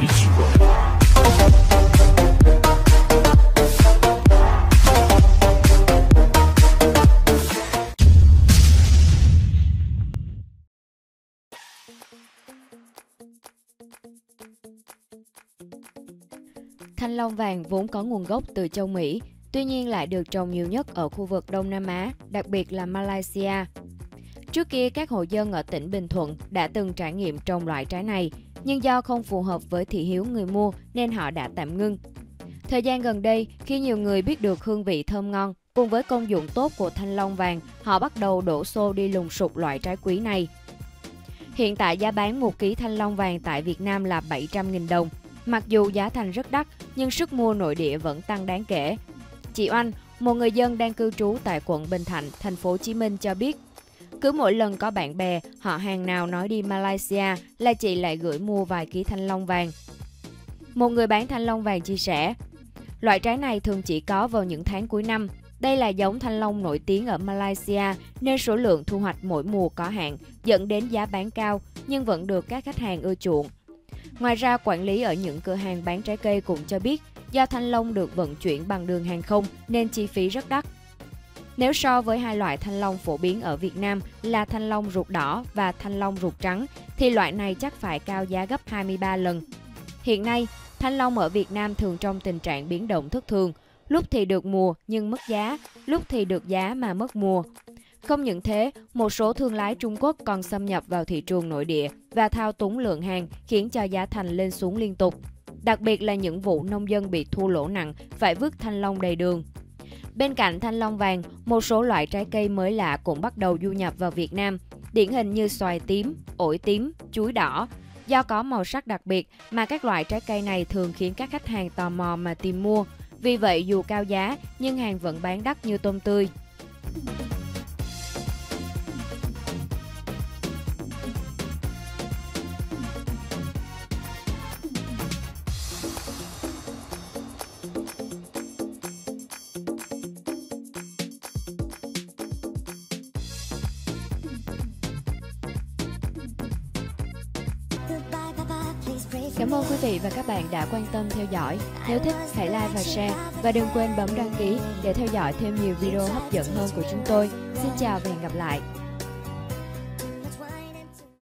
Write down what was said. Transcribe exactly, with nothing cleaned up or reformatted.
Thanh long vàng vốn có nguồn gốc từ châu Mỹ, tuy nhiên lại được trồng nhiều nhất ở khu vực Đông Nam Á, đặc biệt là Malaysia. Trước kia, các hộ dân ở tỉnh Bình Thuận đã từng trải nghiệm trồng loại trái này, nhưng do không phù hợp với thị hiếu người mua nên họ đã tạm ngưng. Thời gian gần đây, khi nhiều người biết được hương vị thơm ngon cùng với công dụng tốt của thanh long vàng, họ bắt đầu đổ xô đi lùng sục loại trái quý này. Hiện tại giá bán một ký thanh long vàng tại Việt Nam là bảy trăm nghìn đồng. Mặc dù giá thành rất đắt, nhưng sức mua nội địa vẫn tăng đáng kể. Chị Oanh, một người dân đang cư trú tại quận Bình Thạnh, thành phố Hồ Chí Minh cho biết, cứ mỗi lần có bạn bè, họ hàng nào nói đi Malaysia là chị lại gửi mua vài ký thanh long vàng. Một người bán thanh long vàng chia sẻ, loại trái này thường chỉ có vào những tháng cuối năm. Đây là giống thanh long nổi tiếng ở Malaysia nên số lượng thu hoạch mỗi mùa có hạn, dẫn đến giá bán cao nhưng vẫn được các khách hàng ưa chuộng. Ngoài ra, quản lý ở những cửa hàng bán trái cây cũng cho biết do thanh long được vận chuyển bằng đường hàng không nên chi phí rất đắt. Nếu so với hai loại thanh long phổ biến ở Việt Nam là thanh long ruột đỏ và thanh long ruột trắng thì loại này chắc phải cao giá gấp hai mươi ba lần. Hiện nay, thanh long ở Việt Nam thường trong tình trạng biến động thất thường, lúc thì được mùa nhưng mất giá, lúc thì được giá mà mất mùa. Không những thế, một số thương lái Trung Quốc còn xâm nhập vào thị trường nội địa và thao túng lượng hàng khiến cho giá thành lên xuống liên tục. Đặc biệt là những vụ nông dân bị thua lỗ nặng phải vứt thanh long đầy đường. Bên cạnh thanh long vàng, một số loại trái cây mới lạ cũng bắt đầu du nhập vào Việt Nam, điển hình như xoài tím, ổi tím, chuối đỏ. Do có màu sắc đặc biệt mà các loại trái cây này thường khiến các khách hàng tò mò mà tìm mua. Vì vậy dù cao giá nhưng hàng vẫn bán đắt như tôm tươi. Cảm ơn quý vị và các bạn đã quan tâm theo dõi. Nếu thích, hãy like và share. Và đừng quên bấm đăng ký để theo dõi thêm nhiều video hấp dẫn hơn của chúng tôi. Xin chào và hẹn gặp lại.